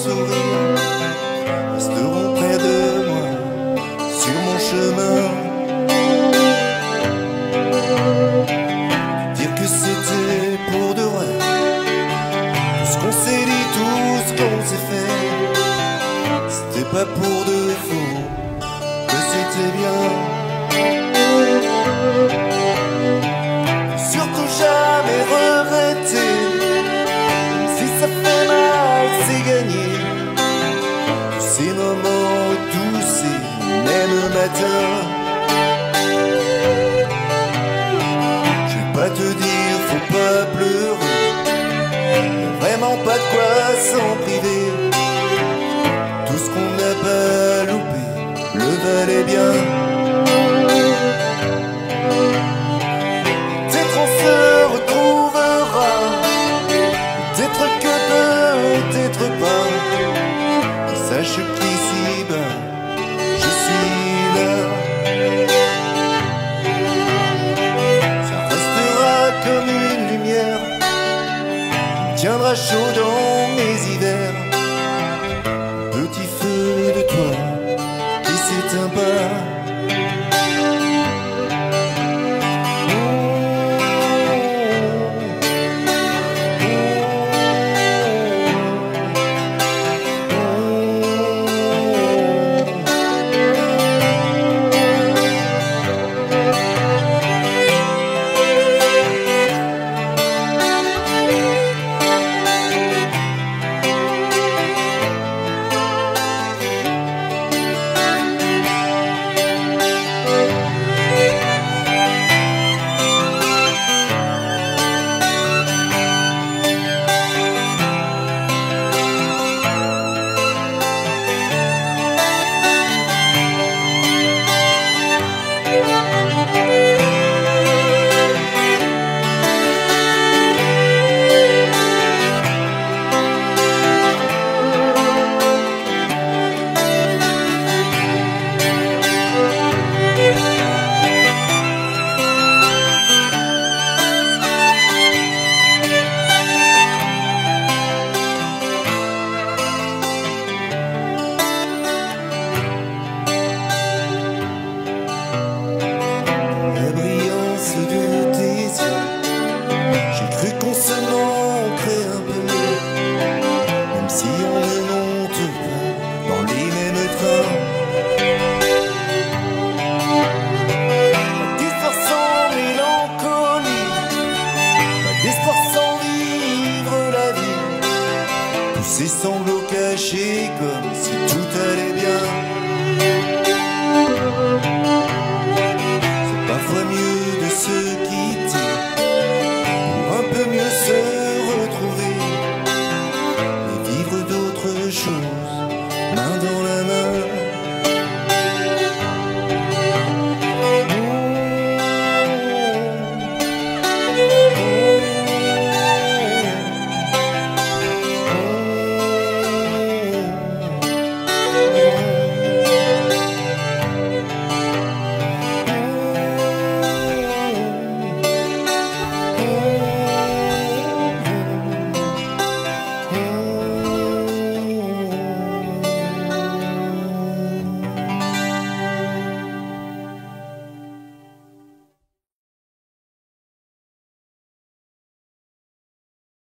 sourire resteront près de moi sur mon chemin. Dire que c'était pour de vrai, tout ce qu'on s'est dit, tout ce qu'on s'est fait, c'était pas pour de faux, que c'était bien. Surtout jamais regretter, même si ça fait mal, c'est gagné. Tous ces moments, tous ces mêmes matins. Je vais pas te dire, faut pas pleurer, vraiment pas de quoi s'en priver. Tout ce qu'on n'a pas loupé le valait bien. Peut-être on se retrouvera, peut-être que peut-être pas. Et sache qu'ici-bas, je suis là. Ça restera comme une lumière qui me tiendra chaud dans mes hivers. Petit feu de toi qui s'éteint pas. Ces sanglots cachés comme si tout allait bien.